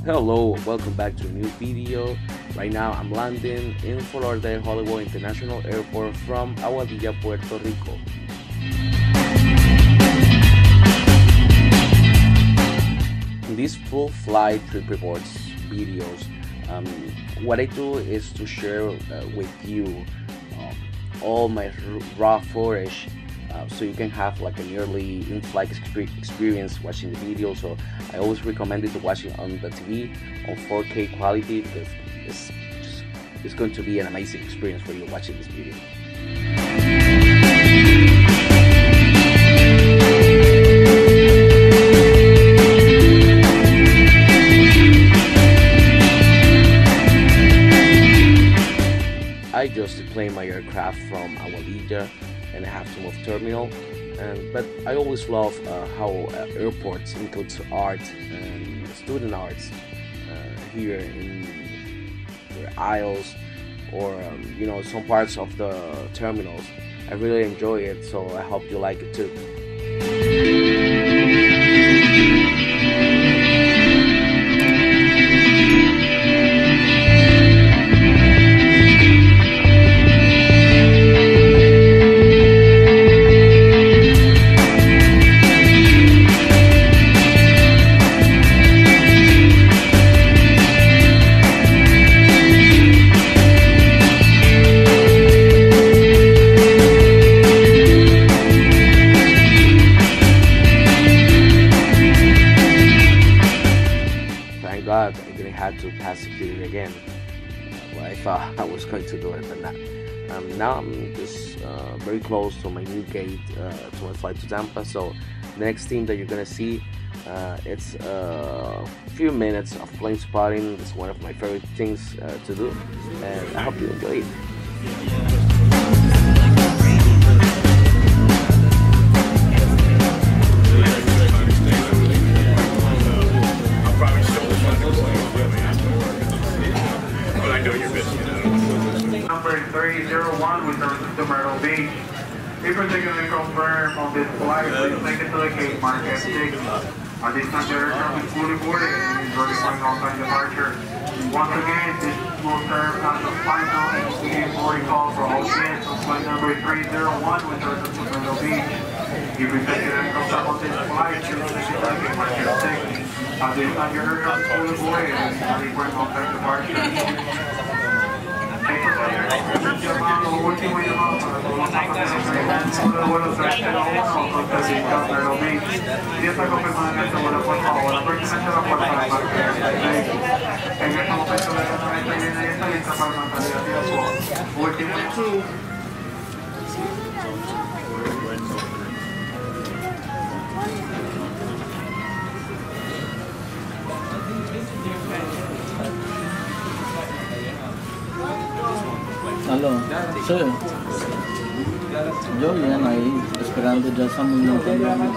Hello, welcome back to a new video. Right now I'm landing in Fort Lauderdale Hollywood International Airport from Aguadilla, Puerto Rico. In these full flight trip reports videos, what I do is to share with you all my raw footage, so you can have like an early in-flight experience watching the video. So I always recommend it to watch it on the TV on 4K quality, because it's going to be an amazing experience for you watching this video. I just deplaned my aircraft from Aguadilla and I have to move terminal, but I always love how airports includes art and student arts here in the aisles, or some parts of the terminals. I really enjoy it, so I hope you like it too. Thank God I didn't have to pass security again. Well, I thought I was going to do it, but not. Now I'm just very close to my new gate to my flight to Tampa. So the next thing that you're gonna see, it's a few minutes of plane spotting. It's one of my favorite things to do, and I hope you enjoy it. Number 301 with service to Myrtle Beach. If particularly confirmed on this flight, please make it to the gate mark F6. At this time, the aircraft is fully boarded and is ready for an on-time departure. Once again, this will serve as the final and immediate boarding call for all guests on flight number 301 with service to Myrtle Beach. If particularly confirmed on this flight, please make it to the gate mark F6. At this time, your aircraft is fully boarded and is ready for an on-time departure. Aló, sí. Yo bien ahí, esperando, ya estamos montando.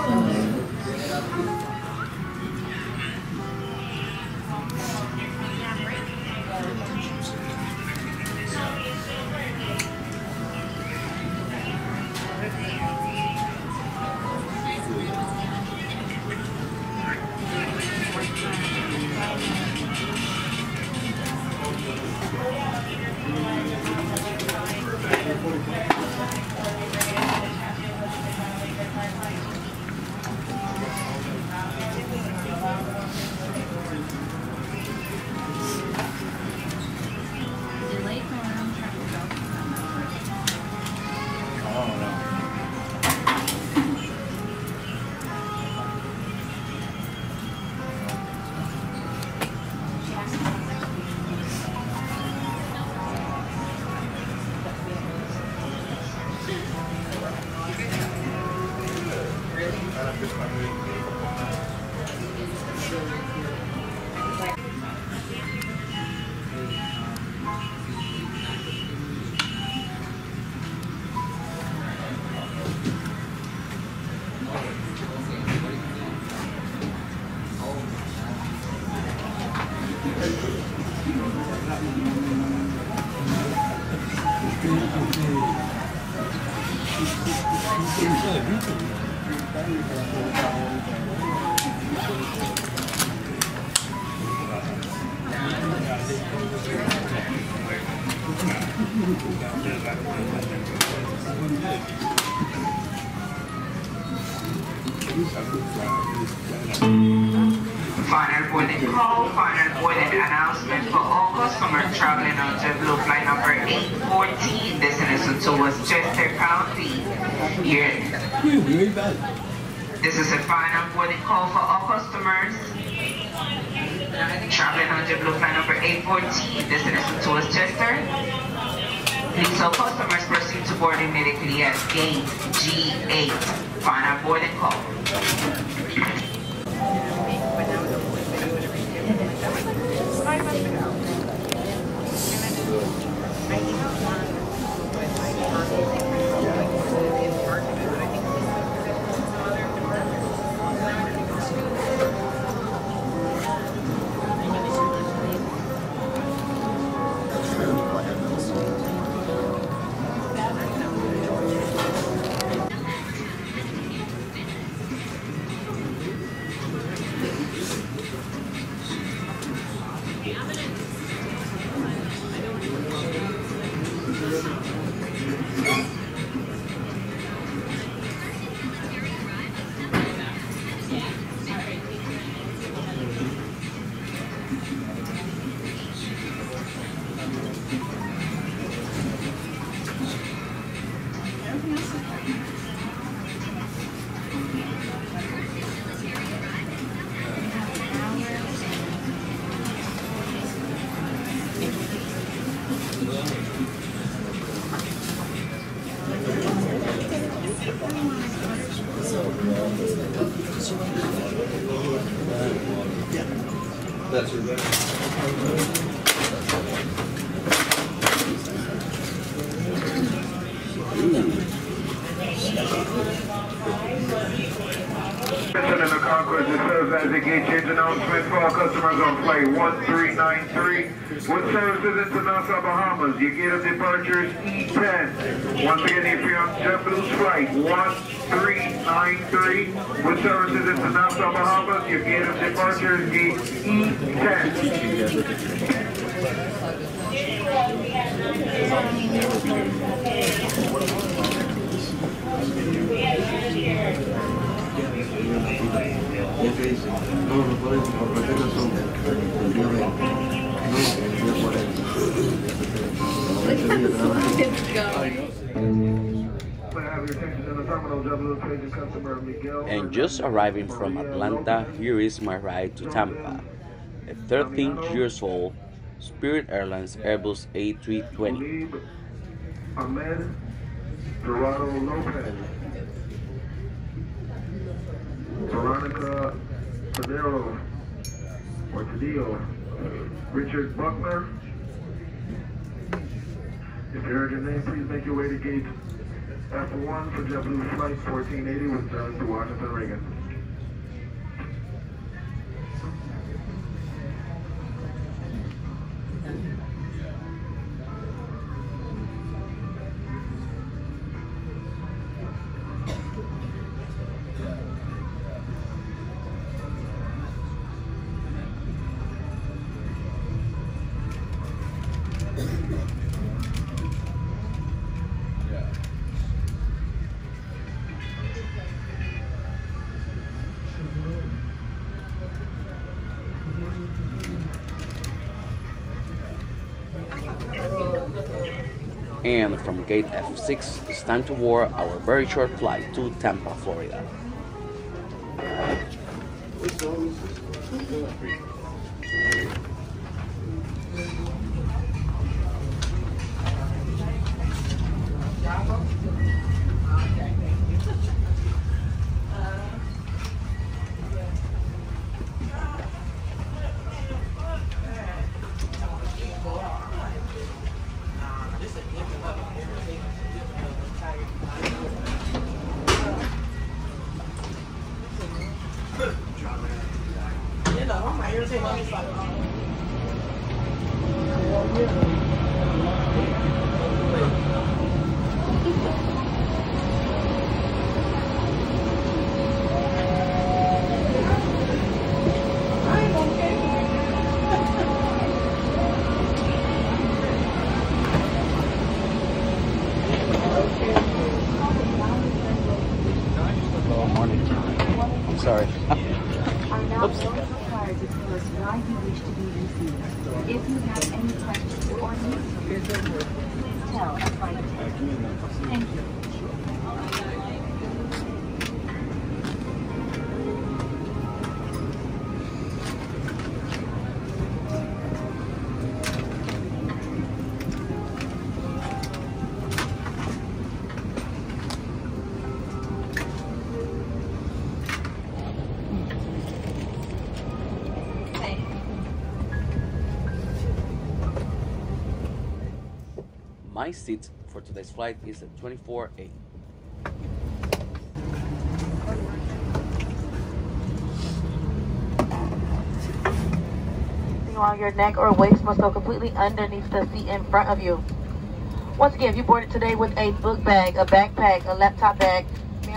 Final boarding call, final boarding announcement for all customers traveling on JetBlue flight number 814, destination towards Chester County. This is a final boarding call for all customers traveling on JetBlue flight number 814, destination towards Chester. Please all customers proceed to board immediately at gate G8. Final boarding call. That's your best. In the Concourse, it serves as a gate change announcement for all customers on flight 1393 with services into Nassau, Bahamas. Your gate of departure is E10. Once again, if you're on JetBlue's flight 1393 with services into Nassau, Bahamas, your gate of departure is gate E10. No, no por eso, por cualquier razón. El día 20. No, el día 40. And just arriving from Atlanta, here is my ride to Tampa. A 13 years old Spirit Airlines Airbus A320. Ahmed Dorado Lopez. Veronica Tadeo, or Tadeo, Richard Buckner. If you heard your name, please make your way to gate F1 for JetBlue flight 1480 with service to Washington Reagan. And from gate F6, it's time to board our very short flight to Tampa, Florida. you wish to be received. If you have any questions or needs, please tell a flight attendant. Thank you. My seat for today's flight is at 24A. On your neck or waist must go completely underneath the seat in front of you. Once again, if you boarded today with a book bag, a backpack, a laptop bag,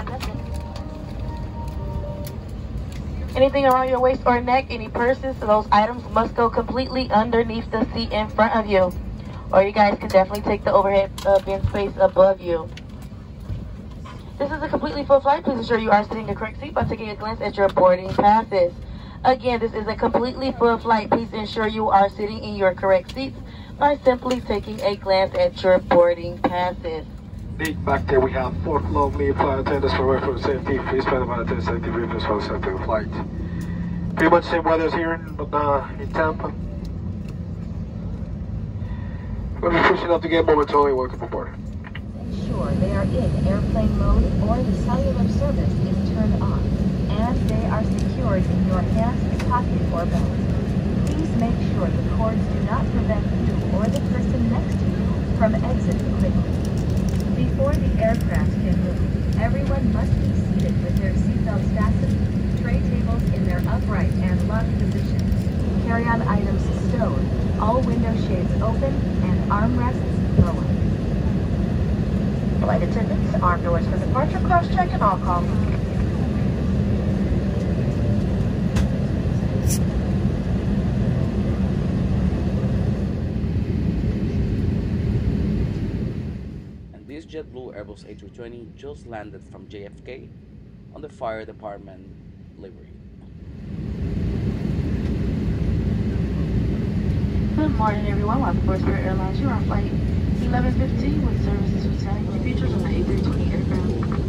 anything around your waist or neck, any purses, those items must go completely underneath the seat in front of you. Or you guys can definitely take the overhead bin space above you. This is a completely full flight. Please ensure you are sitting in the correct seat by taking a glance at your boarding passes. Again, this is a completely full flight. Please ensure you are sitting in your correct seats by simply taking a glance at your boarding passes. Back there we have 4 lovely flight attendants for safety. Please pay the flight attendants safety briefings for the safety of the flight. Pretty much same weather as here in Tampa. We'll be pushing up to get momentarily. Welcome aboard. Ensure they are in airplane mode or the cellular service is turned on, and they are secured in your hands, pocket, or belt. Please make sure the cords do not prevent you or the person next to you from exiting quickly. Before the aircraft can move, everyone must be seated with their seatbelts fastened, tray tables in their upright and locked positions, carry-on items stowed, all window shades open, and armrests lowered. Flight attendants, arm doors for departure, cross-check, and all calls. This JetBlue Airbus A320 just landed from JFK on the fire department livery. Good morning, everyone. Welcome aboard Spirit Airlines. You're on flight 1115 with services to Italian features on the A320 aircraft.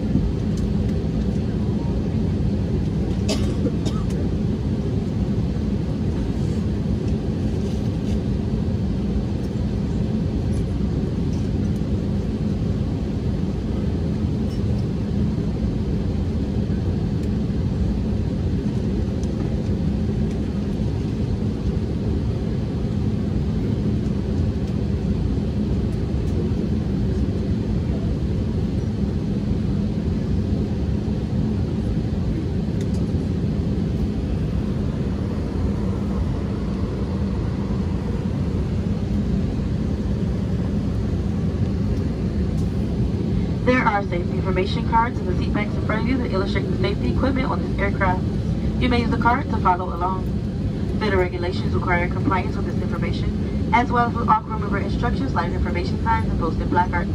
There are safety information cards in the seat backs in front of you that illustrate the safety equipment on this aircraft. You may use the card to follow along. Federal regulations require compliance with this information, as well as with all crew member instructions, light information signs, and posted placards.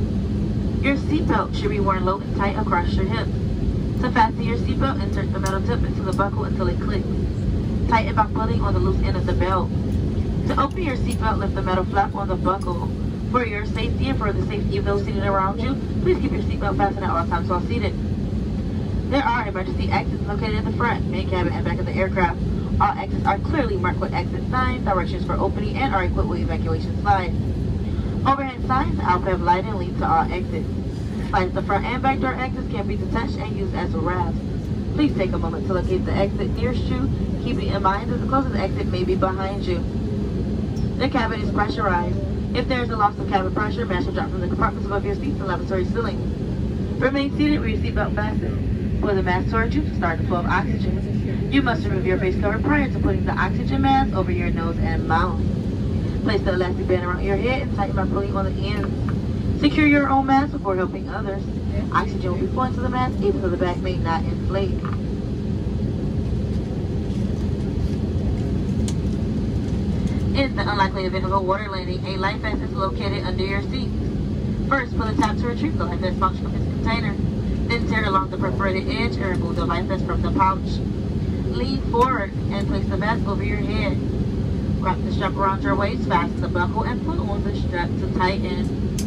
Your seatbelt should be worn low and tight across your hips. To fasten your seatbelt, insert the metal tip into the buckle until it clicks. Tighten by pulling on the loose end of the belt. To open your seatbelt, lift the metal flap on the buckle. For your safety and for the safety of those seated around you, please keep your seatbelt fastened at all times while seated. There are emergency exits located in the front, main cabin, and back of the aircraft. All exits are clearly marked with exit signs, directions for opening, and are equipped with evacuation slides. Overhead signs and outpath lighting lead to all exits. Slides at the front and back door exits can be detached and used as rafts. Please take a moment to locate the exit nearest you, keeping in mind that the closest exit may be behind you. The cabin is pressurized. If there is a loss of cabin pressure, mask will drop from the compartments above your seats and lavatory ceiling. Remain seated with your seatbelt fastened. Pull the mask towards you to start the flow of oxygen. You must remove your face cover prior to putting the oxygen mask over your nose and mouth. Place the elastic band around your head and tighten by pulling on the ends. Secure your own mask before helping others. Oxygen will be flowing to the mask even though the back may not inflate. In the unlikely event of a water landing, a life vest is located under your seat. First, pull the top to retrieve the life vest pouch from its container. Then tear along the perforated edge and remove the life vest from the pouch. lean forward and place the vest over your head. Wrap the strap around your waist, fasten the buckle, and pull on the strap to tighten.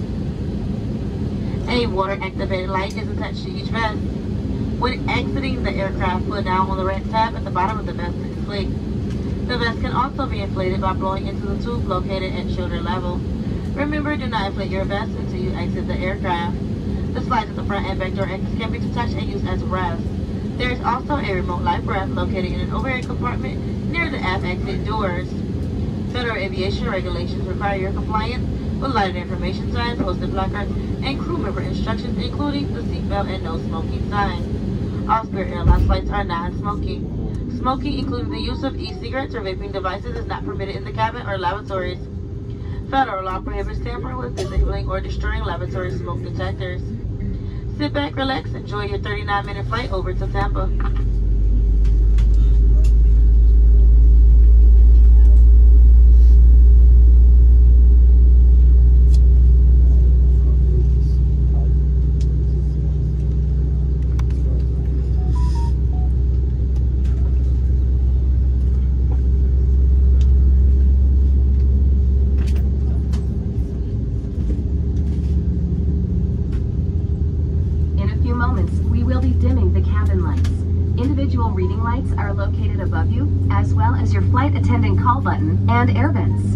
A water-activated light is attached to each vest. When exiting the aircraft, put down on the red tab at the bottom of the vest to inflate. The vest can also be inflated by blowing into the tube located at shoulder level. Remember, do not inflate your vest until you exit the aircraft. The slides at the front and back door exits can be detached and used as rest. There is also a remote life raft located in an overhead compartment near the aft exit doors. Federal aviation regulations require your compliance with lighted information signs, posted placards, and crew member instructions, including the seatbelt and no smoking sign. All Spirit Airlines flights are non-smoking. Smoking, including the use of e-cigarettes or vaping devices, is not permitted in the cabin or lavatories. Federal law prohibits tampering with, disabling, or destroying lavatory smoke detectors. Sit back, relax, enjoy your 39-minute flight over to Tampa. Individual reading lights are located above you, as well as your flight attendant call button and air vents.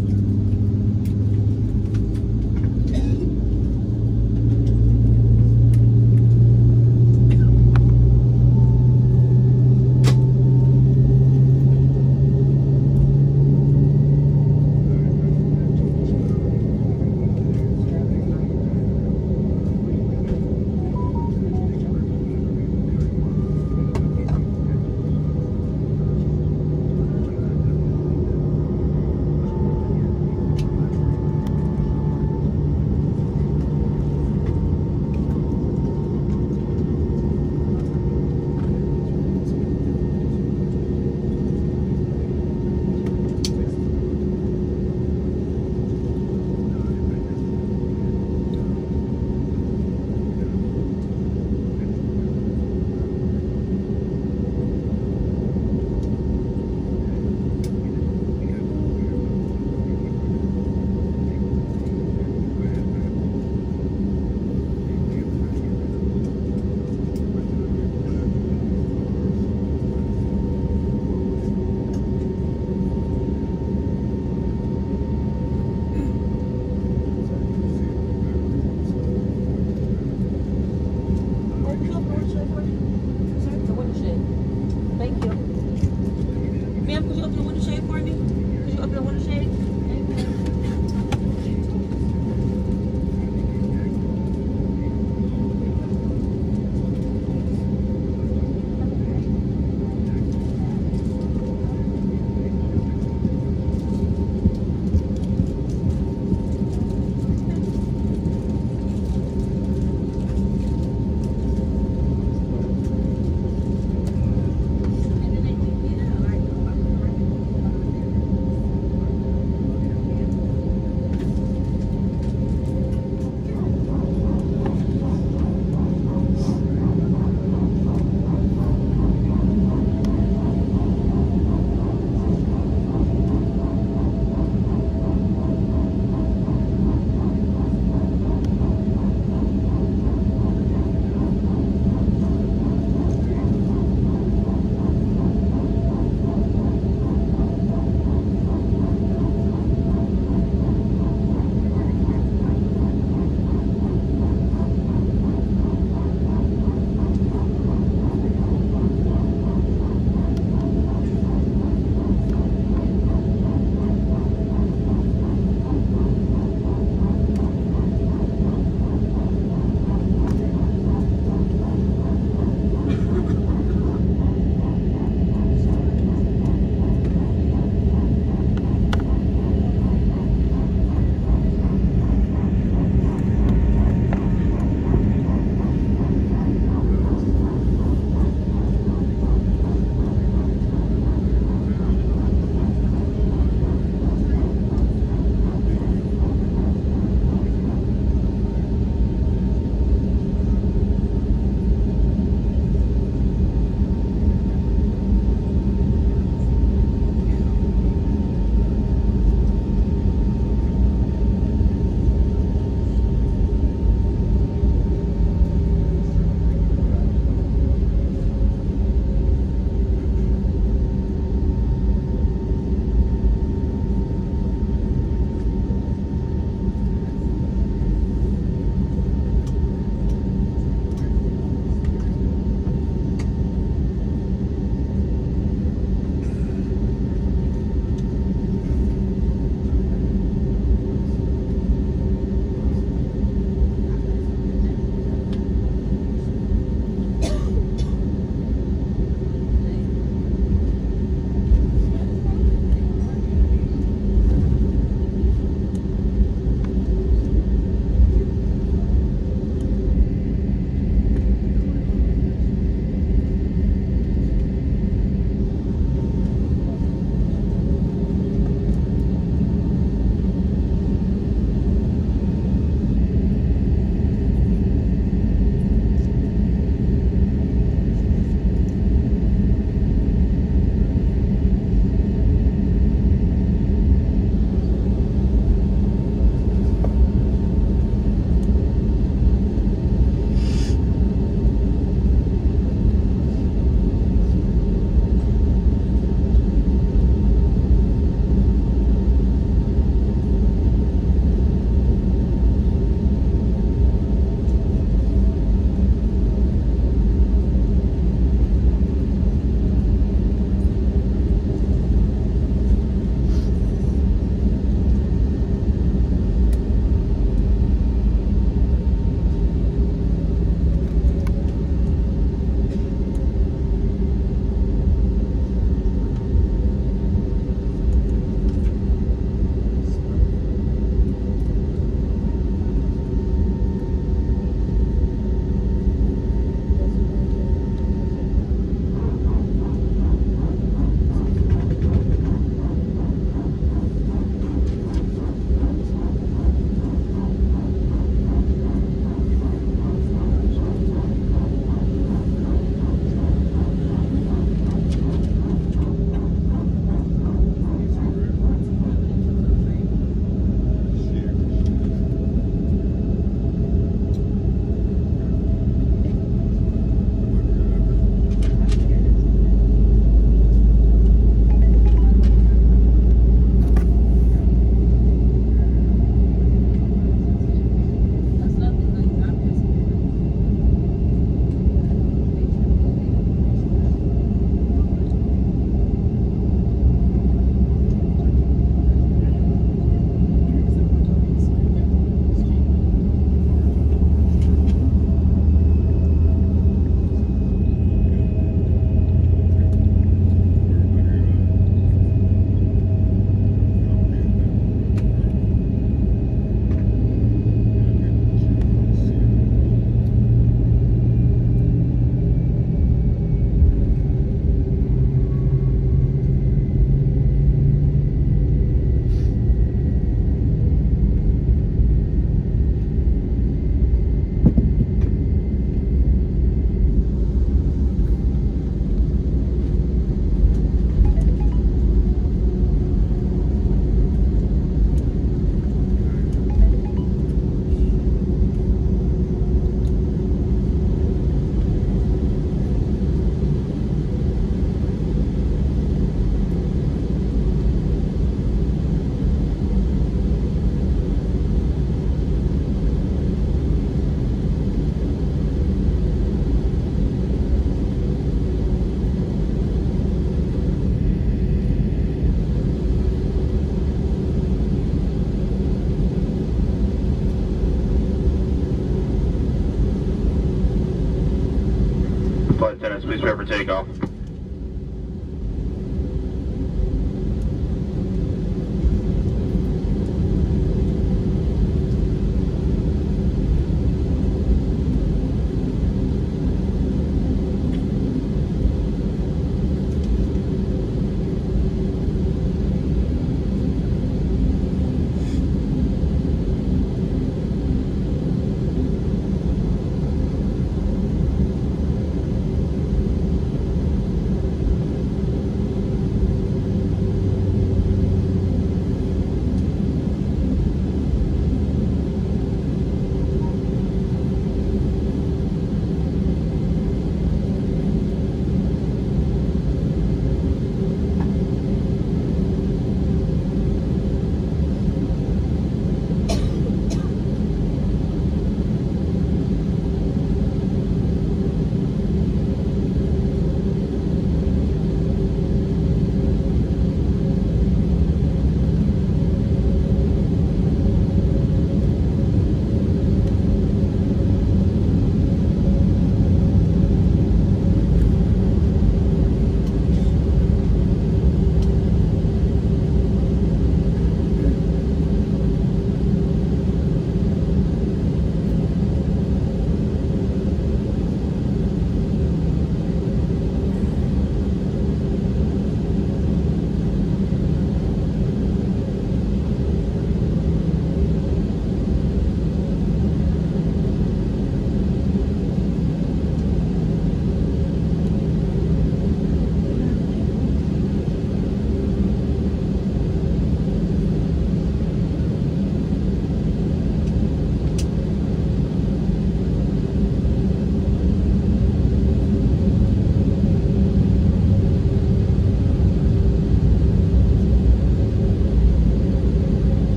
for takeoff.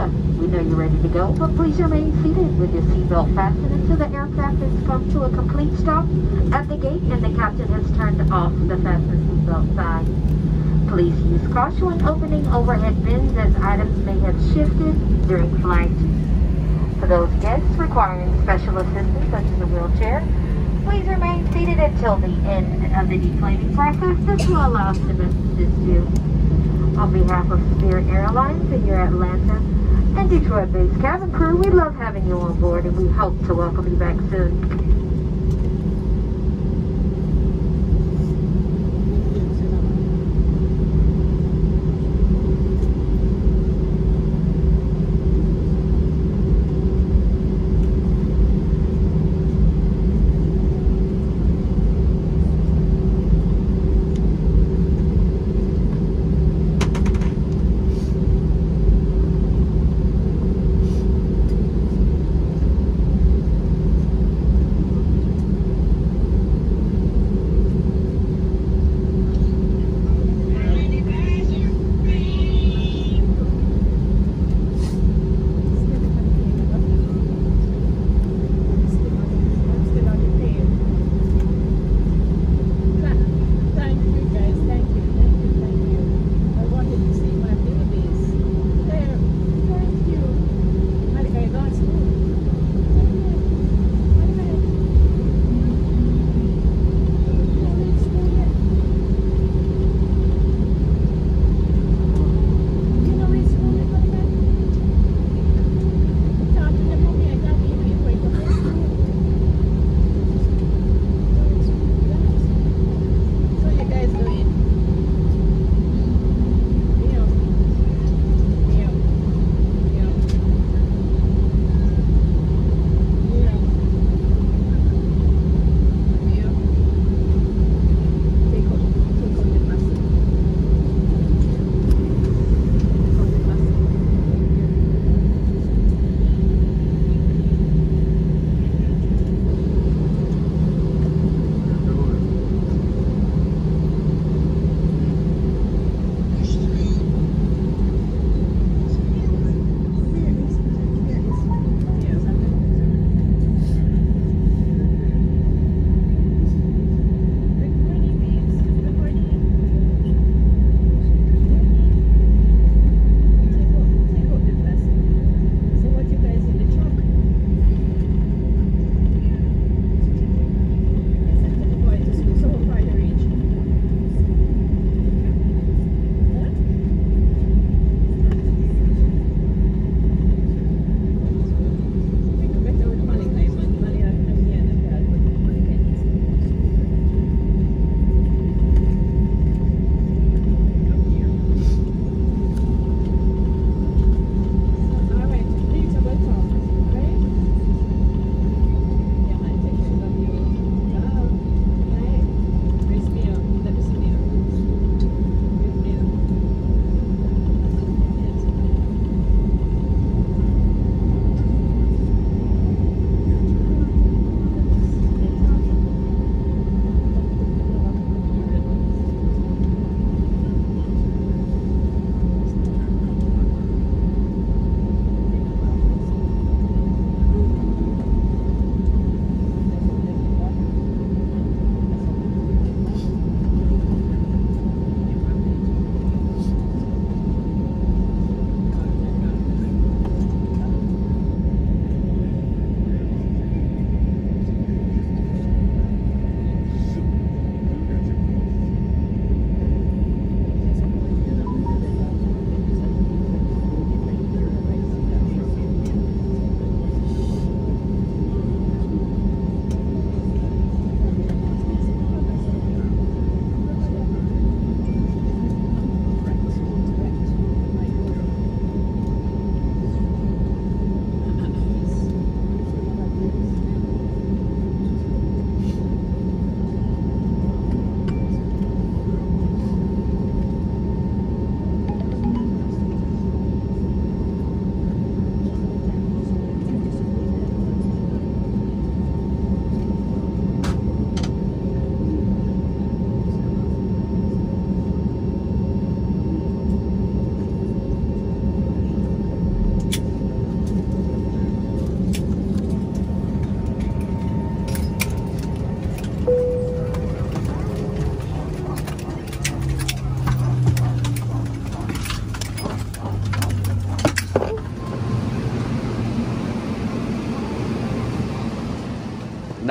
Tampa. We know you're ready to go, but please remain seated with your seatbelt fastened until the aircraft has come to a complete stop at the gate and the captain has turned off the fasten seatbelt sign. Please use caution when opening overhead bins as items may have shifted during flight. For those guests requiring special assistance such as a wheelchair, please remain seated until the end of the deplaning process. This will allow us to best assist you. On behalf of Spirit Airlines and your Atlanta and Detroit-based cabin crew, we love having you on board and we hope to welcome you back soon.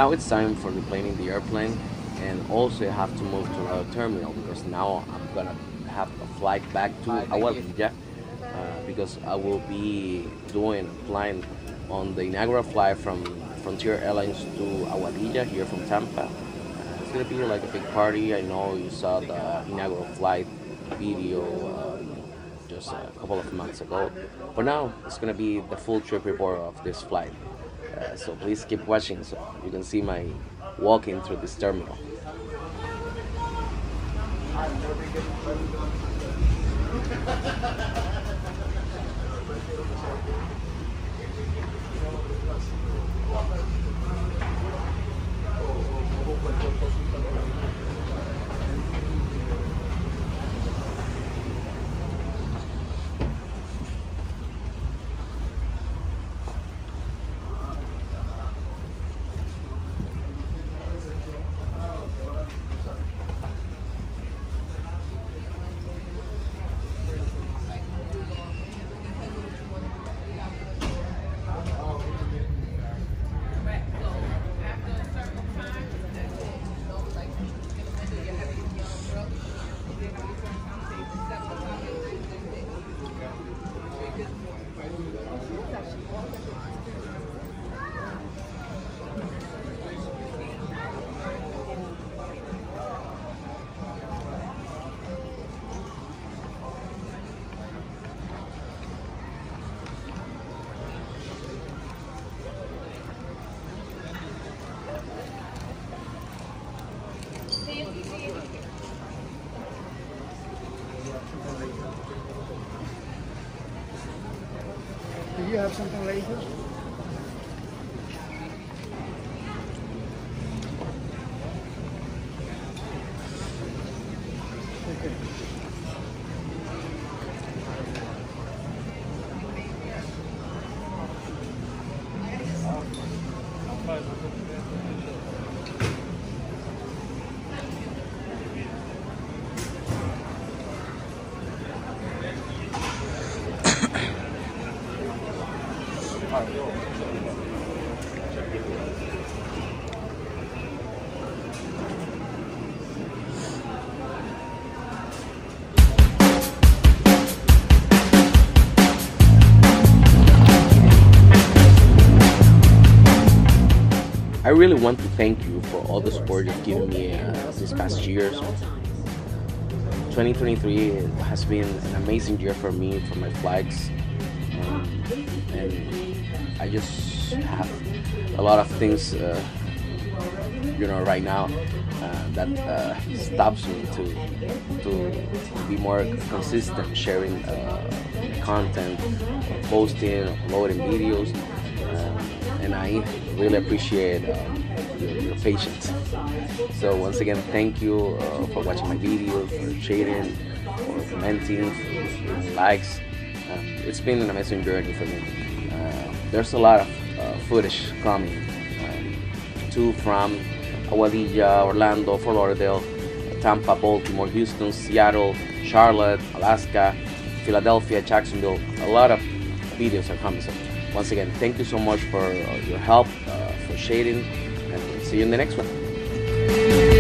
now it's time for deplaning the airplane, and also I have to move to another terminal because now I'm gonna have a flight back to Aguadilla because I will be flying on the inaugural flight from Frontier Airlines to Aguadilla here from Tampa. It's gonna be like a big party. I know you saw the inaugural flight video just a couple of months ago, but now it's gonna be the full trip report of this flight. So please keep watching so you can see my walking through this terminal. Do you have something later? Okay. I really want to thank you for all the support you've given me these past years. 2023 has been an amazing year for me, for my flights, and I just have a lot of things, right now that stops me to be more consistent sharing content, posting, uploading videos. And I really appreciate your patience. So once again, thank you for watching my videos, for sharing, for commenting, for likes. It's been an amazing journey for me. There's a lot of footage coming to from Aguadilla, Orlando, Fort Lauderdale, Tampa, Baltimore, Houston, Seattle, Charlotte, Alaska, Philadelphia, Jacksonville. A lot of videos are coming. So once again, thank you so much for your help, for sharing, and see you in the next one.